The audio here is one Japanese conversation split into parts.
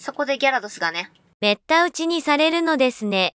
そこでギャラドスがね。 めった打ちにされるのですね。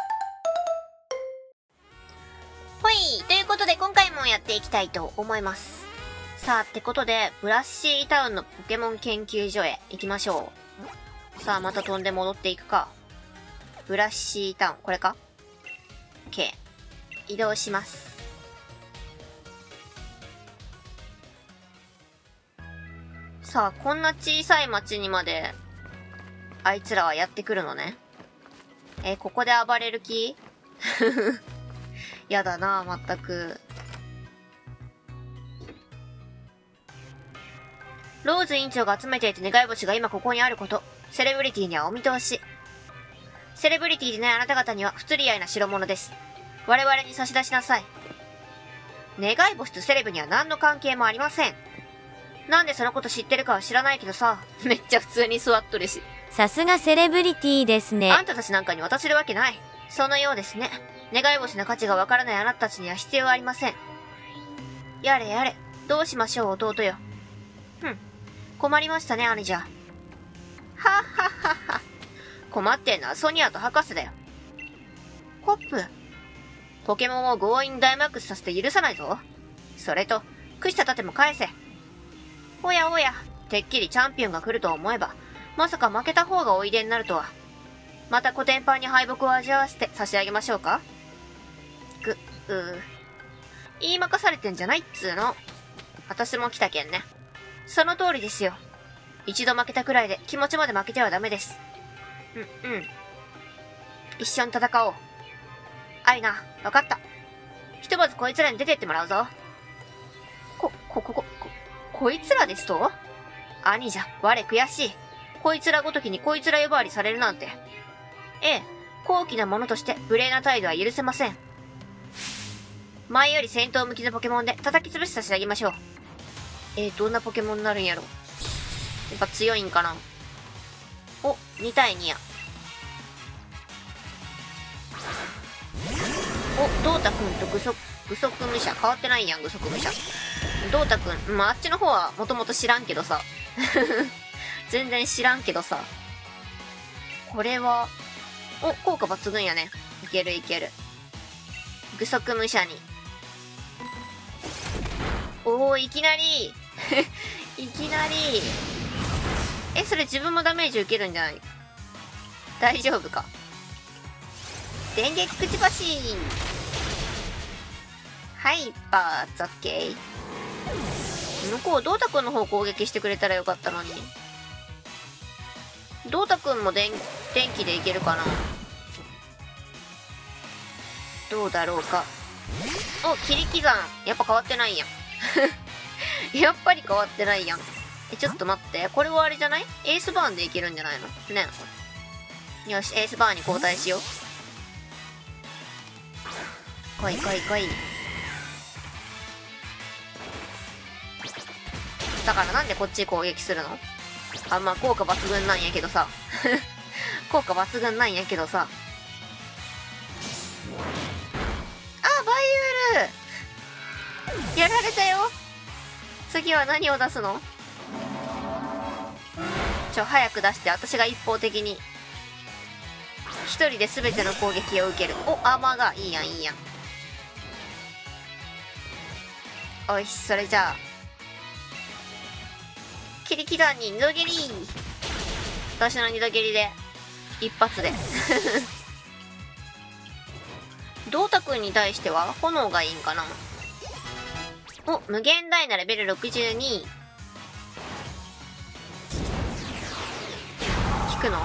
ほい、ということで今回もやっていきたいと思います。さあ、ってことで、ブラッシータウンのポケモン研究所へ行きましょう。さあ、また飛んで戻っていくか。ブラッシータウン、これか？ OK。移動します。さあ、こんな小さい町にまで、あいつらはやってくるのね。ここで暴れる気？やだな、まったく。ローズ委員長が集めていた願い星が今ここにあること。セレブリティにはお見通し。セレブリティでないあなた方には不釣り合いな代物です。我々に差し出しなさい。願い星とセレブには何の関係もありません。なんでそのこと知ってるかは知らないけどさ、めっちゃ普通に座っとるし。 さすがセレブリティですね。 あんたたちなんかに渡せるわけない。そのようですね。願い星の価値がわからないあなたたちには必要ありません。やれやれ、どうしましょう弟よ。困りましたね、兄じゃ。はっはっはっは。困ってんのはソニアと博士だよ。ホップ。ポケモンを強引にダイマックスさせて許さないぞ。それと、朽ちた盾も返せ。おやおや、てっきりチャンピオンが来ると思えば、まさか負けた方がおいでになるとは。またコテンパンに敗北を味わわせて差し上げましょうか？言いまかされてんじゃないっつーの。私も来たけんね。その通りですよ。一度負けたくらいで気持ちまで負けてはダメです。一緒に戦おう。あいな、わかった。ひとまずこいつらに出てってもらうぞ。こいつらですと？兄じゃ、我悔しい。こいつらごときにこいつら呼ばわりされるなんて。ええ、高貴なものとして無礼な態度は許せません。前より戦闘向きのポケモンで叩き潰し差し上げましょう。どんなポケモンになるんやろ。やっぱ強いんかな。お、2対2や。お、ドータくんと具足武者。変わってないやん、具足武者。ドータくん、あっちの方はもともと知らんけどさ。全然知らんけどさ。これは、お、効果抜群やね。いけるいける。具足武者に。おー、いきなりいきなり。それ自分もダメージ受けるんじゃない？大丈夫か？電撃くちばし。はい、バーツオッケー。向こう、ドータくんの方攻撃してくれたらよかったのに。ドータくんも電気でいけるかな？どうだろうか。お、切り刻ん。やっぱ変わってないやん。やっぱり変わってないやん。ちょっと待って。これはあれじゃない？エースバーンでいけるんじゃないの？ね。よし、エースバーンに交代しよう。来い来い来い。だからなんでこっち攻撃するの？効果抜群なんやけどさ。効果抜群なんやけどさ。バイウール！やられたよ。次は何を出すの？早く出して、私が一方的に一人で全ての攻撃を受ける。お、アーマーがいいやんいいやん。おいし、それじゃあ切り刻んに二度蹴り。私の二度蹴りで一発で。ドータくんに対しては炎がいいんかな。お、無限大なレベル62。効くの？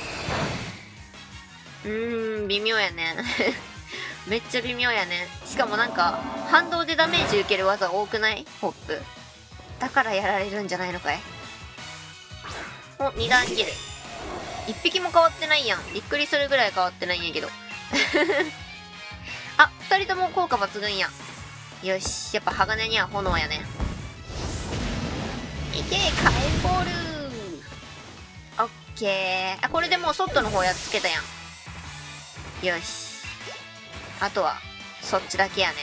微妙やね。めっちゃ微妙やね。しかもなんか、反動でダメージ受ける技多くない？ホップ。だからやられるんじゃないのかい？お、二段切る。一匹も変わってないやん。びっくりするぐらい変わってないんやけど。あ、二人とも効果抜群や。よし、やっぱ鋼には炎やね。いけ、カエルボール。オッケー。これでもうソットの方やっつけたやん。よし。あとは、そっちだけやね。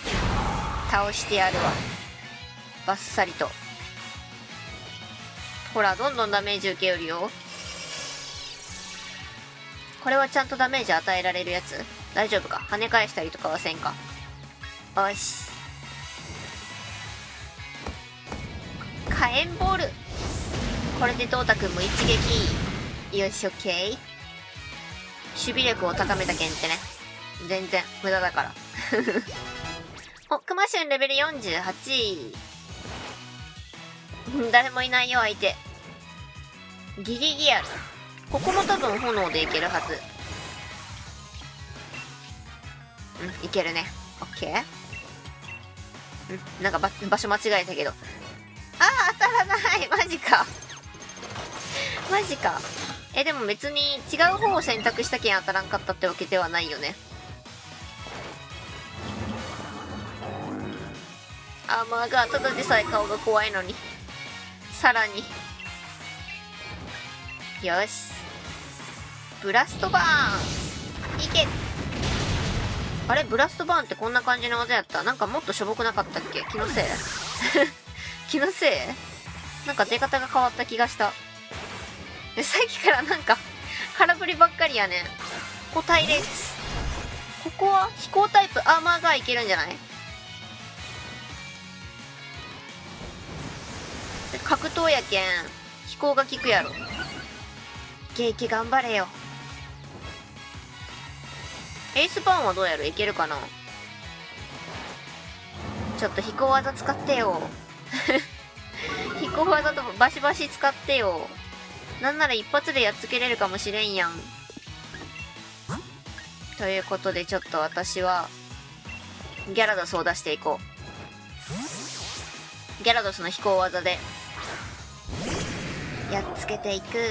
倒してやるわ。バッサリと。 ほら、どんどんダメージ受けよるよ。これはちゃんとダメージ与えられるやつ？大丈夫か？跳ね返したりとかはせんか？よし。火炎ボール。これでトータくんも一撃。よし、オッケー。守備力を高めた剣ってね。全然無駄だから。お、クマシュンレベル48。誰もいないよ、相手。ギリギアル。ここも多分炎でいけるはず。いけるね。オッケー。なんか場所間違えたけど。当たらない。マジか。マジか。でも別に違う方を選択したけん当たらんかったってわけではないよね。アーマーがただでさえ顔が怖いのに。さらに。よし。ブラストバーンいけ。あれブラストバーンってこんな感じの技やった？なんかもっとしょぼくなかったっけ？気のせい気のせい？なんか出方が変わった気がした。さっきからなんか空振りばっかりやねん。ここ隊列。ここは飛行タイプアーマーがいけるんじゃない？格闘やけん飛行が効くやろ。ゲイケ頑張れよ。エースバーンはどうやる？いけるかな？ちょっと飛行技使ってよ。飛行技とバシバシ使ってよ。なんなら一発でやっつけれるかもしれんやん。ということでちょっと私はギャラドスを出していこう。ギャラドスの飛行技でやっつけていく。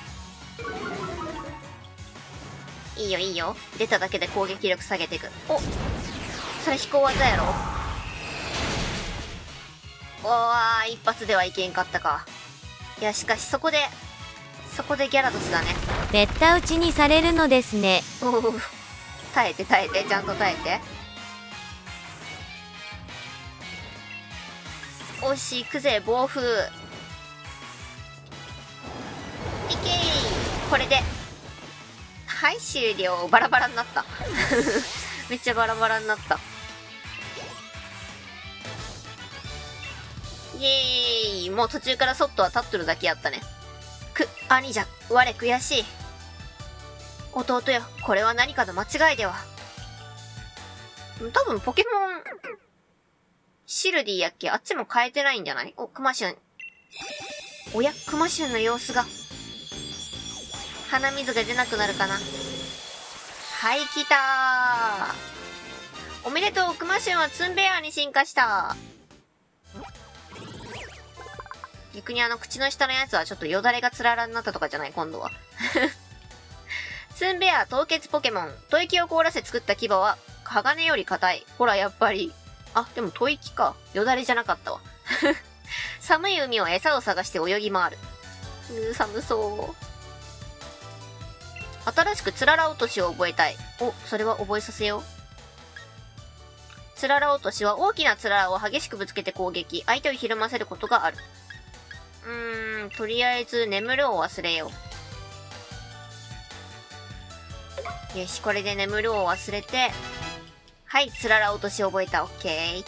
いいよいいよ。出ただけで攻撃力下げていく。お、それ飛行技やろ。おー、一発ではいけんかったか。いやしかしそこでギャラドスだね。 べった打ちにされるのですね。 おお、耐えて耐えて、ちゃんと耐えて。おし、行くぜ暴風。いけー。これではい終了。バラバラになっためっちゃバラバラになった。イエーイ。もう途中からソットは立っとるだけやったね。兄じゃ我悔しい。弟よ、これは何かの間違いでは。多分ポケモンシルディやっけ？あっちも変えてないんじゃない？お、クマシュン。おや、クマシュンの様子が。鼻水が出なくなるかな。はい、来たー。おめでとう、クマシュンはツンベアーに進化した。逆に口の下のやつはちょっとよだれがつららになったとかじゃない？今度は。ツンベア凍結ポケモン。吐息を凍らせ作った牙は鋼より硬い。ほら、やっぱり。あ、でも吐息か。よだれじゃなかったわ。寒い海を餌を探して泳ぎ回る。寒そう。新しくつらら落としを覚えたい。お、それは覚えさせよう。つらら落としは大きなつららを激しくぶつけて攻撃。相手をひるませることがある。とりあえず眠るを忘れよう。よし、これで眠るを忘れて。はい、つらら落とし覚えた。オッケ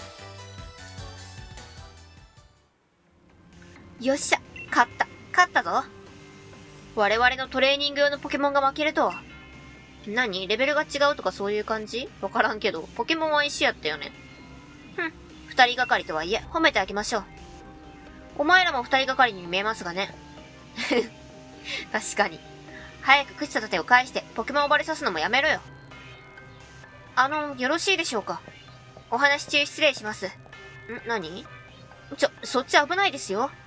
ー。よっしゃ、勝ったぞ。我々のトレーニング用のポケモンが負けるとは。何？レベルが違うとかそういう感じ？わからんけど、ポケモンは一緒やったよね。二人がかりとはいえ、褒めてあげましょう。お前らも二人がかりに見えますがね。確かに。早く朽ちた盾を返して、ポケモンを暴れさすのもやめろよ。よろしいでしょうか。お話中失礼します。何？そっち危ないですよ。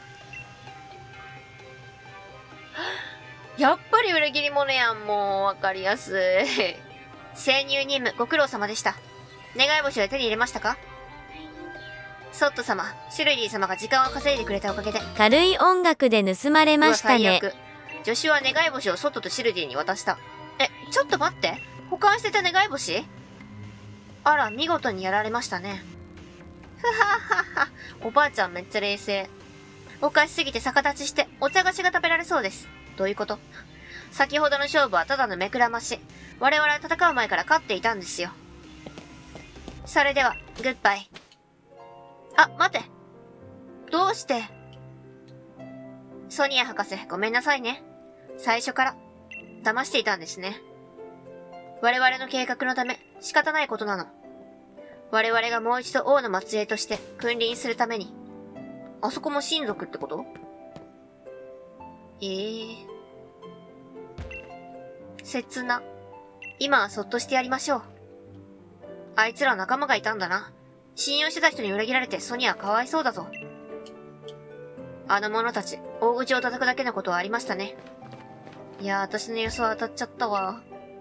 やっぱり裏切り者やん、もう、わかりやすい。潜入任務、ご苦労様でした。願い星は手に入れましたか？ソット様、シュルディ様が時間を稼いでくれたおかげで。 軽い音楽で盗まれましたね。 助手は願い星をソットとシュルディに渡した。ちょっと待って。保管してた願い星？あら、見事にやられましたね。ふははは。おばあちゃんめっちゃ冷静。 おかしすぎて逆立ちしてお茶菓子が食べられそうです。どういうこと？先ほどの勝負はただの目くらまし。我々は戦う前から勝っていたんですよ。それでは、グッバイ。あ、待て。どうして？ソニア博士、ごめんなさいね。最初から、騙していたんですね。我々の計画のため、仕方ないことなの。我々がもう一度王の末裔として君臨するために。あそこも親族ってこと？切な。今はそっとしてやりましょう。あいつら仲間がいたんだな。信用してた人に裏切られてソニアかわいそうだぞ。あの者たち、大口を叩くだけのことはありましたね。いやー、私の予想当たっちゃったわ。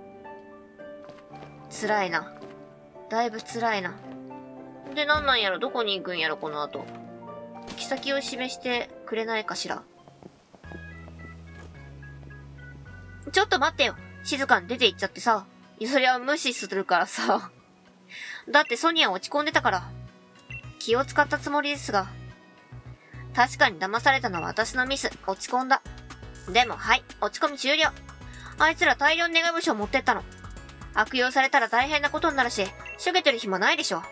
辛いな。だいぶ辛いな。で、なんやろ、どこに行くんやろ、この後。行き先を示してくれないかしら。ちょっと待ってよ。静かに出て行っちゃってさ。そりゃ無視するからさ。だってソニア落ち込んでたから。気を使ったつもりですが。確かに騙されたのは私のミス。落ち込んだ。でもはい、落ち込み終了。あいつら大量に願い星を持ってったの。悪用されたら大変なことになるし、しょげてる暇ないでしょ。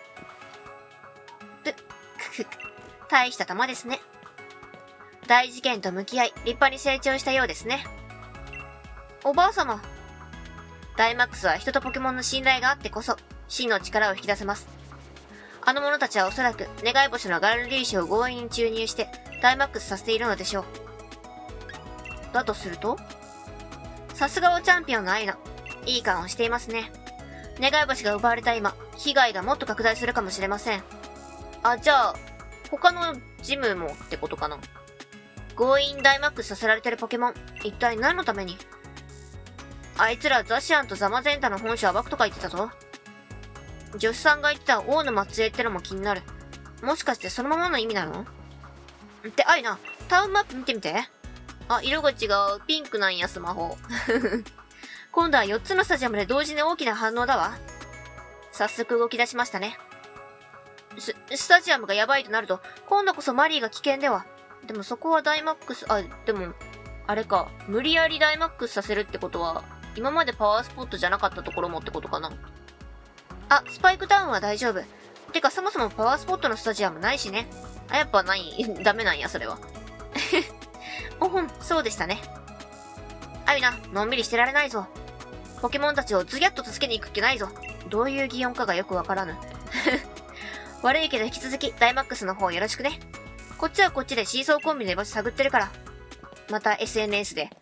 大した玉ですね。大事件と向き合い、立派に成長したようですね。おばあ様。ダイマックスは人とポケモンの信頼があってこそ、真の力を引き出せます。あの者たちはおそらく、願い星のガルリーシュを強引に注入して、ダイマックスさせているのでしょう。だとすると、さすがはチャンピオンのアイナ。いい感をしていますね。願い星が奪われた今、被害がもっと拡大するかもしれません。あ、じゃあ、他のジムもってことかな。強引ダイマックスさせられてるポケモン、一体何のために？あいつらザシアンとザマゼンタの本社を暴くとか言ってたぞ。女子さんが言ってた王の末裔ってのも気になる。もしかしてそのままの意味なの？ってあいな、タウンマップ見てみて。あ、色が違う。ピンクなんや、スマホ。今度は4つのスタジアムで同時に大きな反応だわ。早速動き出しましたね。スタジアムがやばいとなると、今度こそマリーが危険では。でもそこはダイマックス、でも、あれか、無理やりダイマックスさせるってことは、今までパワースポットじゃなかったところもってことかな。あ、スパイクタウンは大丈夫。てかそもそもパワースポットのスタジアムないしね。あ、やっぱない、ダメなんや、それは。おほん、そうでしたね。あゆな、のんびりしてられないぞ。ポケモンたちをズギャッと助けに行くっけないぞ。どういう擬音かがよくわからぬ。悪いけど引き続きダイマックスの方よろしくね。こっちはこっちでシーソーコンビの居場所探ってるから。また SNS で。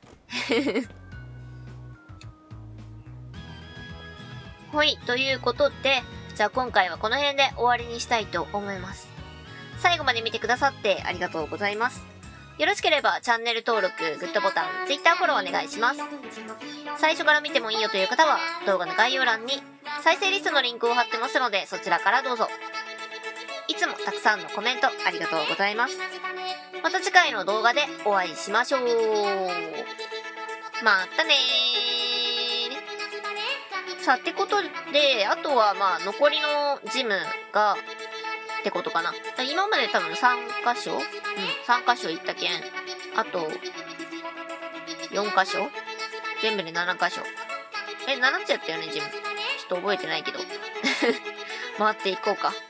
ほい、ということで、じゃあ今回はこの辺で終わりにしたいと思います。最後まで見てくださってありがとうございます。よろしければチャンネル登録、グッドボタン、Twitter フォローお願いします。最初から見てもいいよという方は動画の概要欄に再生リストのリンクを貼ってますのでそちらからどうぞ。いつもたくさんのコメントありがとうございます。また次回の動画でお会いしましょう。またねー。さあ、ってことで、あとはまあ残りのジムがってことかな。今まで多分3箇所3箇所行ったけん。あと、4箇所全部で7箇所。7つやったよね、ジム。ちょっと覚えてないけど。回っていこうか。